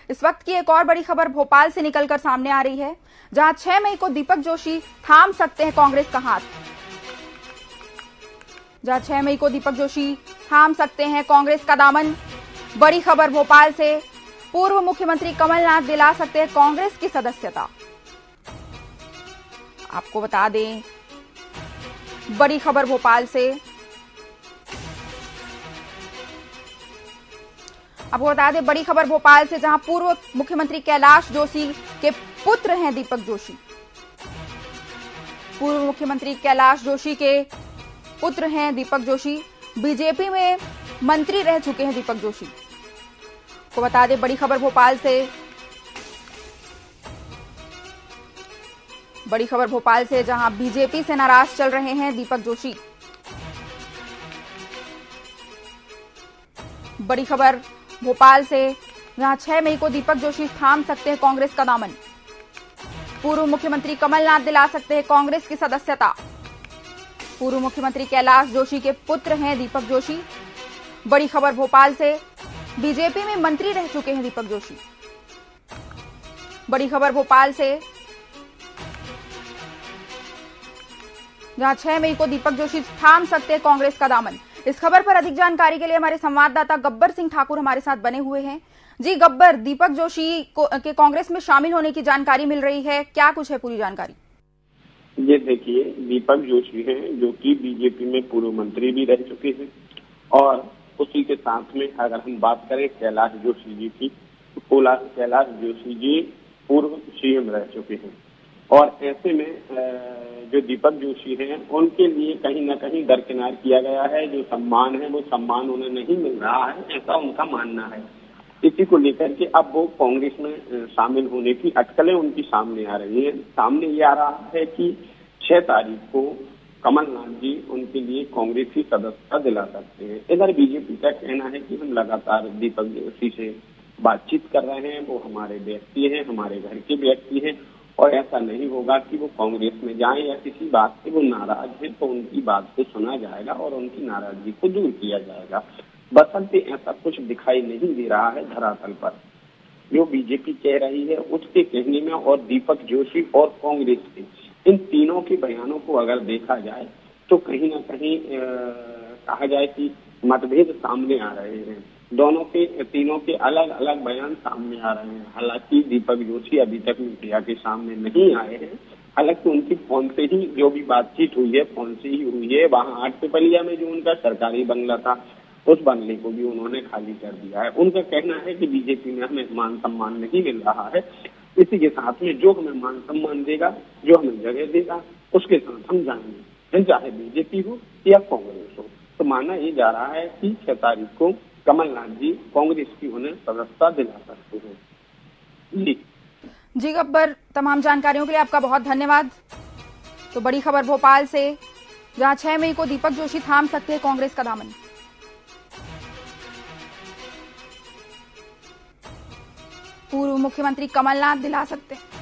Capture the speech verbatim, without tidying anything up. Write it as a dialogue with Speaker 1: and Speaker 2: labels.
Speaker 1: इस वक्त की एक और बड़ी खबर भोपाल से निकलकर सामने आ रही है, जहां छह मई को दीपक जोशी थाम सकते हैं कांग्रेस का हाथ। जहां छह मई को दीपक जोशी थाम सकते हैं कांग्रेस का दामन। बड़ी खबर भोपाल से, पूर्व मुख्यमंत्री कमलनाथ दिला सकते हैं कांग्रेस की सदस्यता। आपको बता दें, बड़ी खबर भोपाल से, आपको बता दें बड़ी खबर भोपाल से, जहां पूर्व मुख्यमंत्री कैलाश जोशी के पुत्र हैं दीपक जोशी। पूर्व मुख्यमंत्री कैलाश जोशी के पुत्र हैं दीपक जोशी। बीजेपी में मंत्री रह चुके हैं दीपक जोशी। को बता दें, बड़ी खबर भोपाल से, बड़ी खबर भोपाल से, जहां बीजेपी से नाराज चल रहे हैं दीपक जोशी। बड़ी खबर भोपाल से, जहां छह मई को दीपक जोशी थाम सकते हैं कांग्रेस का दामन। पूर्व मुख्यमंत्री कमलनाथ दिला सकते हैं कांग्रेस की सदस्यता। पूर्व मुख्यमंत्री कैलाश जोशी के पुत्र हैं दीपक जोशी। बड़ी खबर भोपाल से, बीजेपी में मंत्री रह चुके हैं दीपक जोशी। बड़ी खबर भोपाल से, जहां छह मई को दीपक जोशी थाम सकते हैं कांग्रेस का दामन। इस खबर पर अधिक जानकारी के लिए हमारे संवाददाता गब्बर सिंह ठाकुर हमारे साथ बने हुए हैं। जी गब्बर, दीपक जोशी को के कांग्रेस में शामिल होने की जानकारी मिल रही है, क्या कुछ है पूरी जानकारी?
Speaker 2: ये देखिए, दीपक जोशी हैं जो कि बीजेपी में पूर्व मंत्री भी रह चुके हैं, और उसी के साथ में अगर हम बात करें कैलाश जोशी जी की, तो कैलाश जोशी जी पूर्व सीएम रह चुके हैं। और ऐसे में जो दीपक जोशी हैं उनके लिए कहीं ना कहीं दरकिनार किया गया है। जो सम्मान है वो सम्मान उन्हें नहीं मिल रहा है, ऐसा उनका मानना है। इसी को लेकर के अब वो कांग्रेस में शामिल होने की अटकलें उनकी सामने आ रही है। सामने ये आ रहा है कि छह तारीख को कमलनाथ जी उनके लिए कांग्रेस की सदस्यता दिला सकते हैं। इधर बीजेपी का कहना है कि हम लगातार दीपक जोशी से बातचीत कर रहे हैं, वो हमारे व्यक्ति हैं, हमारे घर के व्यक्ति हैं, और ऐसा नहीं होगा कि वो कांग्रेस में जाएं या किसी बात से वो नाराज है तो उनकी बात को सुना जाएगा और उनकी नाराजगी को दूर किया जाएगा। बसंत ऐसा कुछ दिखाई नहीं दे रहा है धरातल पर। जो बीजेपी कह रही है उसके कहने में और दीपक जोशी और कांग्रेस के इन तीनों के बयानों को अगर देखा जाए तो कहीं न कहीं कहा जाए कि मतभेद सामने आ रहे हैं। दोनों के तीनों के अलग अलग बयान सामने आ रहे हैं। हालांकि दीपक जोशी अभी तक मीडिया के सामने नहीं आए हैं। हालांकि उनकी फोन से ही जो भी बातचीत हुई है, फोन से ही हुई है। वहां आठ पिपलिया में जो उनका सरकारी बंगला था, उस बंगले को भी उन्होंने खाली कर दिया है। उनका कहना है कि बीजेपी में हमें मान सम्मान नहीं मिल रहा है, इसी के साथ में जो हमें मान सम्मान देगा, जो हमें जगह देगा, उसके साथ हम जाएंगे, चाहे बीजेपी हो या कांग्रेस हो। तो माना ये जा रहा है कि छह तारीख को कमलनाथ जी कांग्रेस की उन्हें सदस्यता दिला सकते हैं। जी
Speaker 1: जी गब्बर, तमाम जानकारियों के लिए आपका बहुत धन्यवाद। तो बड़ी खबर भोपाल से, जहां छह मई को दीपक जोशी थाम सकते हैं कांग्रेस का दामन। पूर्व मुख्यमंत्री कमलनाथ दिला सकते हैं